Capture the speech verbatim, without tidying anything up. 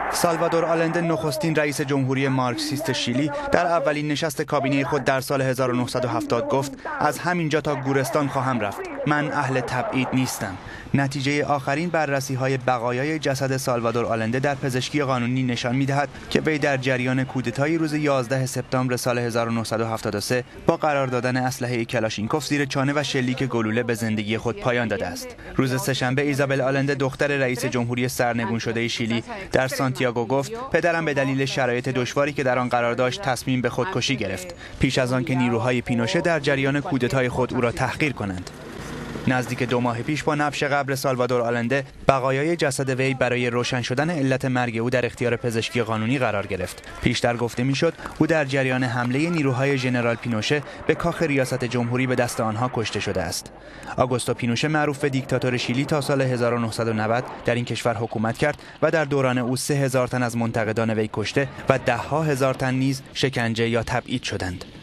سالوادور آلنده نخستین رئیس جمهوری مارکسیست شیلی در اولین نشست کابینه خود در سال هزار و نهصد و هفتاد گفت از همینجا تا گورستان خواهم رفت. من اهل تبعید نیستم. نتیجه آخرین بررسی‌های بقایای جسد سالوادور آلنده در پزشکی قانونی نشان می‌دهد که وی در جریان کودتای روز یازده سپتامبر سال هزار و نهصد و هفتاد و سه با قرار دادن اسلحه کلاشینکوف زیر چانه و شلیک گلوله به زندگی خود پایان داده است. روز سه‌شنبه ایزابل آلنده دختر رئیس جمهوری سرنگون شده شیلی در سانتیاگو گفت پدرم به دلیل شرایط دشواری که در آن قرار داشت تصمیم به خودکشی گرفت پیش از آن که نیروهای پینوشه در جریان کودتای خود او را تحقیر کنند. نزدیک دو ماه پیش با نبش قبر سالوادور آلنده بقایای جسد وی برای روشن شدن علت مرگ او در اختیار پزشکی قانونی قرار گرفت. پیشتر گفته میشد او در جریان حمله نیروهای ژنرال پینوشه به کاخ ریاست جمهوری به دست آنها کشته شده است. آگوستو پینوشه معروف به دیکتاتور شیلی تا سال هزار و نهصد و نود در این کشور حکومت کرد و در دوران او سه هزار تن از منتقدان وی کشته و ده ها هزار تن نیز شکنجه یا تبعید شدند.